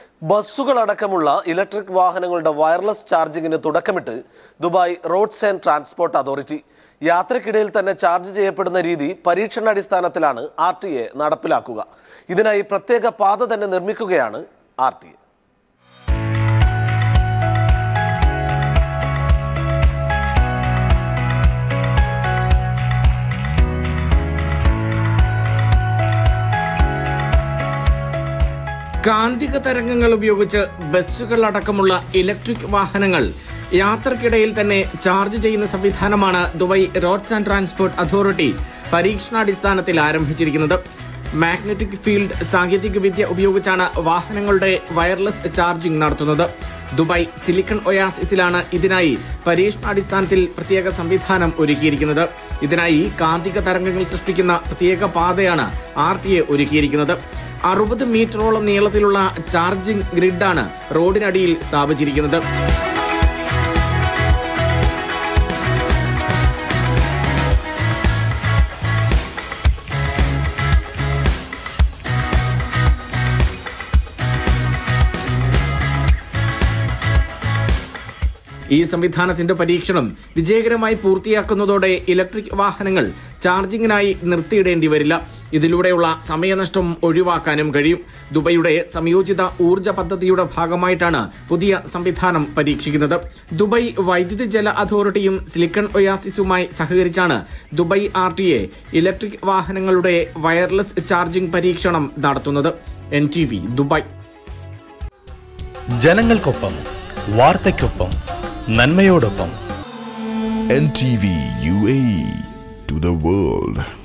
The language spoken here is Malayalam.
ബസ്സുകളടക്കമുള്ള ഇലക്ട്രിക് വാഹനങ്ങളുടെ വയർലെസ് ചാർജിങ്ങിന് തുടക്കമിട്ട് Dubai roads and transport authority. യാത്രക്കിടയിൽ തന്നെ ചാർജ് ചെയ്യപ്പെടുന്ന രീതി പരീക്ഷണാടിസ്ഥാനത്തിലാണ് RTA നടപ്പിലാക്കുക. ഇതിനായി പ്രത്യേക പാത തന്നെ നിർമ്മിക്കുകയാണ് RTA. കാന്തിക തരംഗങ്ങൾ ഉപയോഗിച്ച് ബസ്സുകളടക്കമുള്ള ഇലക്ട്രിക് വാഹനങ്ങൾ യാത്രക്കിടയിൽ തന്നെ ചാർജ് ചെയ്യുന്ന സംവിധാനമാണ് Dubai roads and transport authority പരീക്ഷണാടിസ്ഥാനത്തിൽ ആരംഭിച്ചിരിക്കുന്നത്. മാഗ്നറ്റിക് ഫീൽഡ് സാങ്കേതികവിദ്യ ഉപയോഗിച്ചാണ് വാഹനങ്ങളുടെ വയർലെസ് ചാർജിംഗ് നടത്തുന്നത്. ദുബായ് സിലിക്കൺ ഒയാസിസിലാണ് ഇതിനായി പരീക്ഷണാടിസ്ഥാനത്തിൽ പ്രത്യേക സംവിധാനം ഒരുക്കിയിരിക്കുന്നത്. ഇതിനായി കാന്തിക തരംഗങ്ങൾ സൃഷ്ടിക്കുന്ന പ്രത്യേക പാതയാണ് RTA ഒരുക്കിയിരിക്കുന്നത്. 60 മീറ്ററോളം നീളത്തിലുള്ള ചാർജിംഗ് ഗ്രിഡാണ് റോഡിനടിയിൽ സ്ഥാപിച്ചിരിക്കുന്നത്. ഈ സംവിധാനത്തിന്റെ പരീക്ഷണം വിജയകരമായി പൂർത്തിയാക്കുന്നതോടെ ഇലക്ട്രിക് വാഹനങ്ങൾ ചാർജിങ്ങിനായി നിർത്തിയിടേണ്ടി വരില്ല. ഇതിലൂടെയുള്ള സമയനഷ്ടം ഒഴിവാക്കാനും കഴിയും. ദുബൈയുടെ സംയോജിത ഊർജ്ജ പദ്ധതിയുടെ ഭാഗമായിട്ടാണ് പുതിയ സംവിധാനം പരീക്ഷിക്കുന്നത്. ദുബായ് വൈദ്യുതി ജല അതോറിറ്റിയും സിലിക്കൺ ഒയാസിസുമായി സഹകരിച്ചാണ് ദുബായ് RTA ഇലക്ട്രിക് വാഹനങ്ങളുടെ വയർലെസ് ചാർജിംഗ് പരീക്ഷണം നടത്തുന്നത്. NTV Dubai. ജനങ്ങൾക്കൊപ്പം, വാർത്തയ്ക്കൊപ്പം, നന്മയോടൊപ്പം. NTV UAE to the world.